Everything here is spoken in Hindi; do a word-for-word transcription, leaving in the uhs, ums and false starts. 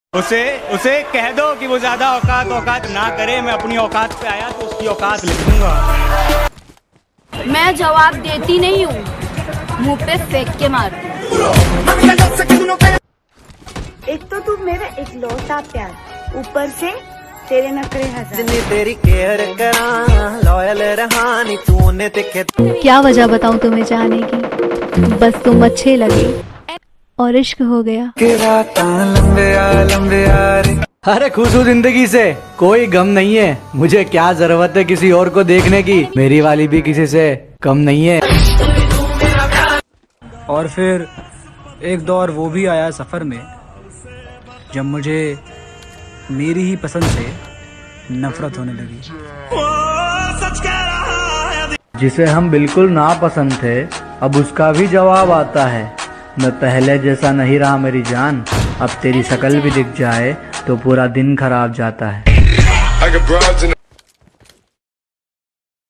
उसे उसे कह दो कि वो ज्यादा औकात औकात ना करे। मैं अपनी औकात पे आया तो उसकी औकात लिख दूंगा। मैं जवाब देती नहीं हूँ, मुंह पे फेंक के मारती। एक तो तू मेरा इकलौता प्यार, ऊपर से तेरे नखरे हजार। तेरी केयर करा लॉयल रहानी तूने देखे। क्या वजह बताऊं तुम्हें चाहने की, बस तुम अच्छे लगे और इश्क हो गया। लंबे आ, लंबे आ रे। अरे खुश हूँ जिंदगी से, कोई गम नहीं है। मुझे क्या जरूरत है किसी और को देखने की, मेरी वाली भी किसी से कम नहीं है। और फिर एक दौर वो भी आया सफर में जब मुझे मेरी ही पसंद से नफरत होने लगी। जिसे हम बिल्कुल नापसंद थे अब उसका भी जवाब आता है। मैं पहले जैसा नहीं रहा मेरी जान, अब तेरी शक्ल भी दिख जाए तो पूरा दिन खराब जाता है।